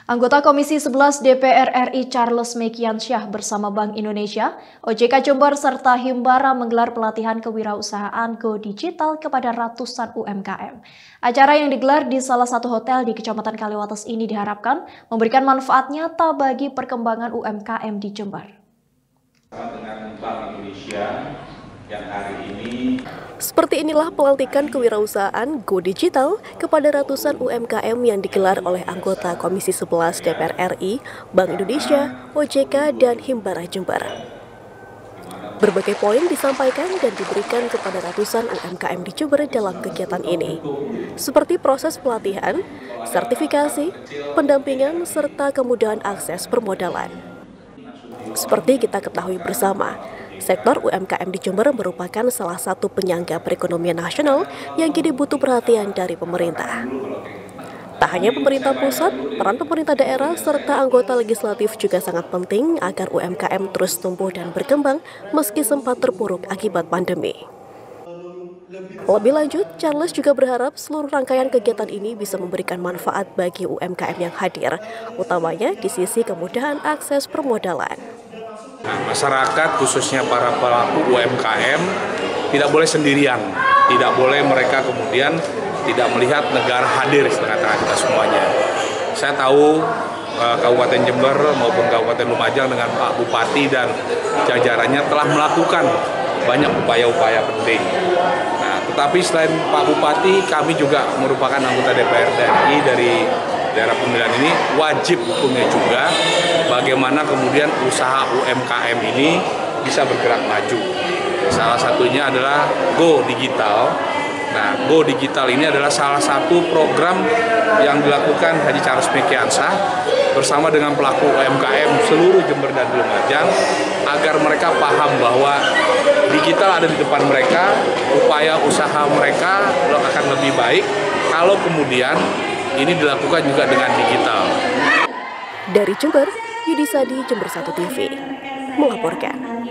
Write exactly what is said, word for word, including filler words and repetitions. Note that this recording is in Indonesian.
Anggota Komisi sebelas D P R R I Charles Mekiansyah bersama Bank Indonesia, O J K Jember serta Himbara menggelar pelatihan kewirausahaan Go Digital kepada ratusan U M K M. Acara yang digelar di salah satu hotel di Kecamatan Kaliwates ini diharapkan memberikan manfaat nyata bagi perkembangan U M K M di Jember. Dengan Bank Indonesia yang hari ini Seperti inilah pelantikan kewirausahaan Go Digital kepada ratusan U M K M yang digelar oleh anggota Komisi sebelas D P R R I, Bank Indonesia, O J K, dan Himbara Jember. Berbagai poin disampaikan dan diberikan kepada ratusan U M K M di Jember dalam kegiatan ini, seperti proses pelatihan, sertifikasi, pendampingan, serta kemudahan akses permodalan. Seperti kita ketahui bersama, sektor U M K M di Jember merupakan salah satu penyangga perekonomian nasional yang kini butuh perhatian dari pemerintah. Tak hanya pemerintah pusat, peran pemerintah daerah serta anggota legislatif juga sangat penting agar U M K M terus tumbuh dan berkembang meski sempat terpuruk akibat pandemi. Lebih lanjut, Charles juga berharap seluruh rangkaian kegiatan ini bisa memberikan manfaat bagi U M K M yang hadir, utamanya di sisi kemudahan akses permodalan. Nah, masyarakat khususnya para pelaku U M K M tidak boleh sendirian, tidak boleh mereka kemudian tidak melihat negara hadir di tengah-tengah kita semuanya. Saya tahu eh, Kabupaten Jember maupun Kabupaten Lumajang dengan Pak Bupati dan jajarannya telah melakukan banyak upaya-upaya penting. Nah, tetapi selain Pak Bupati, kami juga merupakan anggota D P R R I dari daerah pemilihan ini, wajib hukumnya juga bagaimana kemudian usaha U M K M ini bisa bergerak maju. Salah satunya adalah Go Digital. Nah, Go Digital ini adalah salah satu program yang dilakukan Haji Charles Mekiansyah bersama dengan pelaku U M K M seluruh Jember dan Lumajang agar mereka paham bahwa digital ada di depan mereka, upaya usaha mereka akan lebih baik kalau kemudian ini dilakukan juga dengan digital. Dari Jember, Yudisadi, Jember satu T V, melaporkan.